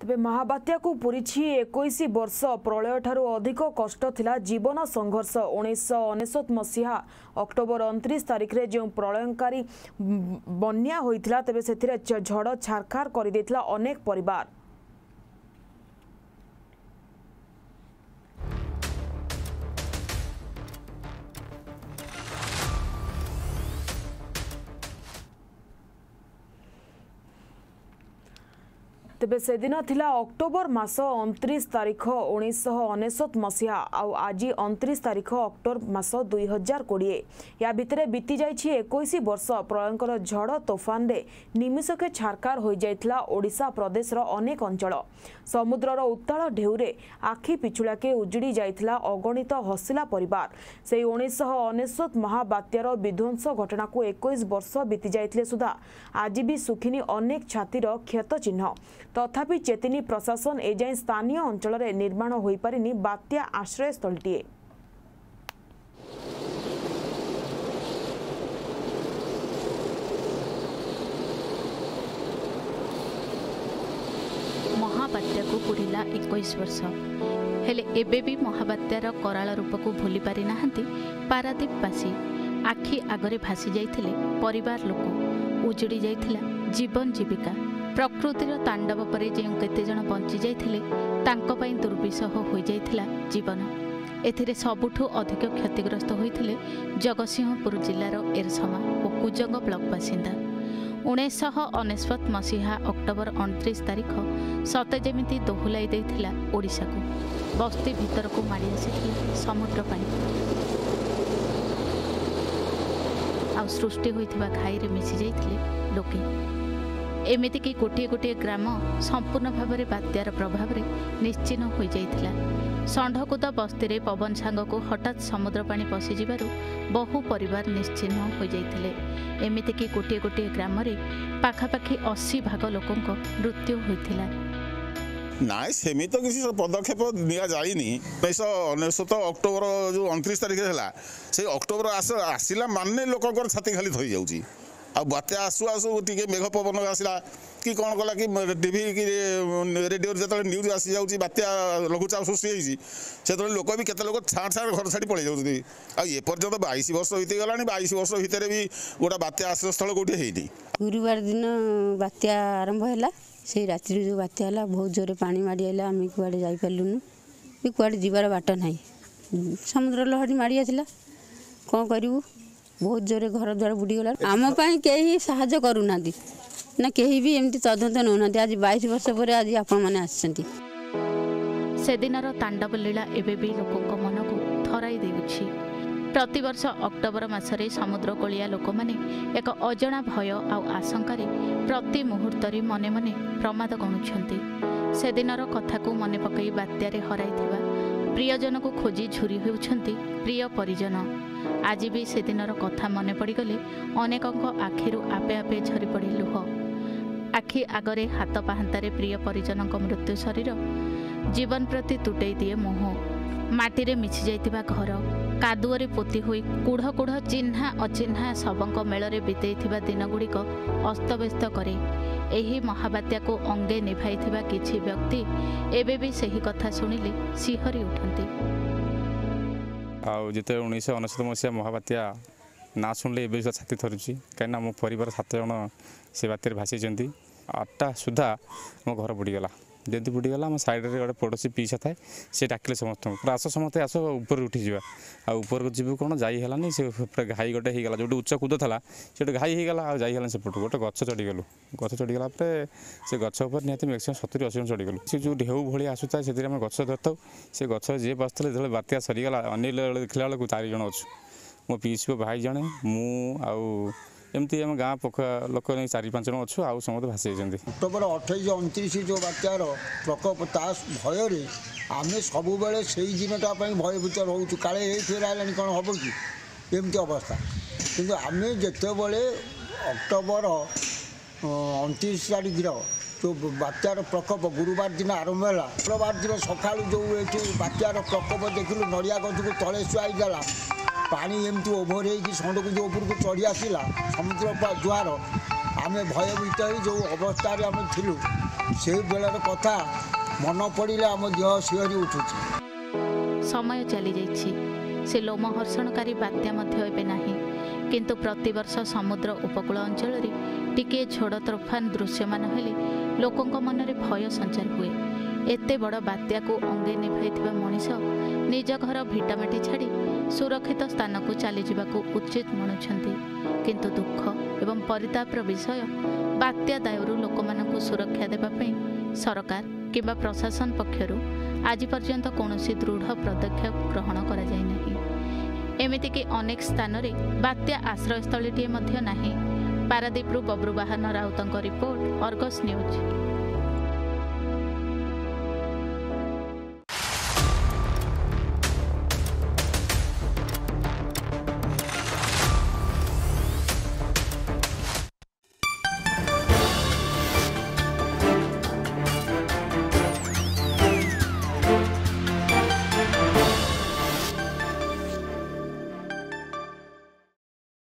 तेबे महाबात्या को पूरी 21 वर्ष प्रलय ठारू अधिक कष्ट थिला जीवन संघर्ष 1999 मसीहा अक्टोबर 29 तारिख रे जो प्रलयकारी बन्या होइथिला तेबे सेथिरे झड़ छारखार कर देथिला अनेक परिवार। तेबे से दिन थिला अक्टोबर मास 29 तारिख 1999 मसीहा आज 29 तारिख अक्टोबर मास 2020 या भितरे बीती जाइछि 21 वर्ष प्रलयंकर झड़ तोफान रे निमिषके छारकार हो जाइथिला ओडिशा प्रदेश रो अनेक अंचल। समुद्रर उत्ताल ढेउरे आखि पिछुलाके उजड़ी जाइथिला अगणित हसिला परिवार। से 1999 महाबात्यार विध्वंस घटना को 21 वर्ष बीती जाइथिले सुधा आज भी सुखिनी अनेक छातिर क्षत चिन्ह। तथापि चेतिनी प्रशासन एजाएं स्थानीय अंचल में निर्माण हो पारिनी बात्या आश्रयस्थलटीए। महाबात्या को पूरिला 21 वर्ष हेले एबे भी महाबात्यार कराल रूप को भूली पारि नाहंती पारादीपवासी। आखि आगरे भासी जाइथिले परिवार लोक, उजड़ी जाइथिला जीवन जीविका। प्रकृतिर तांडव पर जो केते जण बंची जाइथिले तांको पई दुर्विसह हो जाइथिला जीवन। एथिरे सबुठु अधिक क्षतिग्रस्त होइथिले जगतसिंहपुर जिल्लार एरसमा और कुजंग ब्लॉक बासिंदा। 1999 मसीहा अक्टोबर 29 तारिख सते जेमिति दोहुलाई देइथिला ओडिशा को। बस्ती भीतर को माड़ी आसिथिला समुद्र पानी आ सृष्टि होइथिबा घाई रे मिसी जाइथिले लोके। एमिति कि गोटे गोटे ग्राम संपूर्ण भाव में बात्यार प्रभाव में निश्चिन्न हो जाइथिला। षंढकुद बस्ती रे पवन सांग को हठात समुद्र पानी पशि जिबारु बहु परिवार निश्चिन्न हो जाइथिले। एमिति कि गोटे गोटे ग्राम रे पाखापाखि 80 भाग लोकंक मृत्यु होइथिला। नाई सेमी तो किसी पदक्षेप निया जाइनी। 1999 अक्टोबर जो 29 तारिख है से अक्टोबर आसला माने लोक छाती खाली थई जाउची। आ बात्या आसु आसु टी मेघ पवन आसला कि कौन कला कि टीवी कि रेडियो जो न्यूज आसी जाऊँगी बात्या लघुचाप सृष्टि से लोक भी केते लोक छाड़ छाड़ घर छाड़ी पड़े जाती। ये पर्यटन 22 वर्ष बीती गला 22 वर्ष भितर भी गोटा बात्या आश्रयस्थल कौटे है। गुरुवार दिन बात्या आरंभ है से रात्रि जो बात्या है बहुत जोरे पानी माड़ी आला आम कुआड़े जापरूँ भी कुआड़े जीवार बाट ना समुद्र लहरी माड़ी आसला कौन करूँ बहुत जोरे घर द्वार बुड़ी गला। आम कहीं साहाय्य करूना ना कहीं भी एमती तदंत नौना। आज 22 वर्ष पर आज आपण मैंने आसछंती। से दिनर तांडव लीला एबे भी लोकों मन को थराई देउछि। प्रतिवर्ष अक्टोबर मासरे समुद्र कोलिया लोक माने एक अजणा भय आ आशंकार प्रति मुहूर्त मने मने प्रमाद गणुछंती। से दिनर कथा को मने पकई बात्यारे हराइथिबा प्रियजन को खोजी झुरी होउछंती प्रिय परिजन। आज भी से दिनर कथा मने पड़गले अनेकंक आखिरु आपे आपे झरी पड़े लुह। आखि आगरे हाथ पाहांतारे प्रिय परिजनक मृत्यु शरीर जीवन प्रति तुटई दिए मोह। माटी रे मिछि जाइतिबा घर कादुअरे पोती होई कुढ़ कुढ़ चिन्हा अचिन्हा सबंक मेଳରେ बितेइथिबा दिन गुड़िक अस्तव्यस्त करे। एही महाबात्या को अंगे निभाइथिबा किछि व्यक्ति एबे भी सही कथा सुनिले सिहरी उठंती। जिते 1999 मसीहा महाबात्या ना शुणिले एबे छाती थरुची कहीं मो परिवार 7 जन से बात्यार भासी 8टा सुधा मो घर बुड़ीगला। जदि बुड़ीगला आम साइड में गोटे पड़ोसी पीसा थाए से डाकिले समस्त पूरा आस समस्ते आस ऊपर उठी जा ऊपर को जीव कौन जाइलानी से घाई गोटे होगा जो उच्च कूद था से घाई होगा आ जाइला सेपटू गोटे गच चढ़ीगलु। गच चढ़ीगला से गच निहती मैक्सीम 70-80 जन चढ़ीगलु। से जो ढेउ भली आसूता से गच धरता से गच जी बसते जो बात्या सरीगला अनिल देखला बेलू 4 जन अच्छु मो पीसी भाई जड़े मु एमती आम गाँ पख लोक 4-5 जन अच्छु आउ समस्त भासी जाती। अक्टोबर 28-29 जो बात्यार प्रकोप ता भय आम सब बेले से दिनटा भयभूत रोचु काले फेर आने कौन हम कि एमती अवस्था किंतु आम जिते अक्टोबर 29 तारिख जो बात्यार प्रकोप गुरुवार दिन आरंभ है शुक्रवार दिन सका जो ये बात्यार प्रकोप देखिलु नड़िया गछ को तले शुआईगला पानी एमती ओभर हो षंढ जो ऊपर को चढ़ी आसला समुद्र जुआर आम भयभीत जो अवस्था आम थिलु से बेलार कथा मन पड़े आम देह शिहरी उठुची। समय चली जाइछि से लोमहर्षणकारी बात्या मध्य एबे नाही किंतु प्रतिवर्ष समुद्र उपकूल अंचल टिके झोड़ तोफान दृश्यमान हेले लोकंक मनरे भय संचार हुए। एते बड़ बात्या को अंगे निभाइथिबा मनीष निज घर भिटामाटी छाड़ी सुरक्षित स्थान को चली जावाक उचित मनुछंती किंतु दुख एवं परितापर विषय बात्या दायरु लोकमानंकु सुरक्षा देबा पई सरकार किंबा प्रशासन पक्षरु आज पर्यंत कौनसी दृढ़ पदक्षेप ग्रहण करा जाय नाही। एमितिकि अनेक स्थान रे बात्या आश्रयस्थलीटिए मध्य नाही। पारादीपरू बब्रुवाहन राउतंक रिपोर्ट अर्गस न्यूज।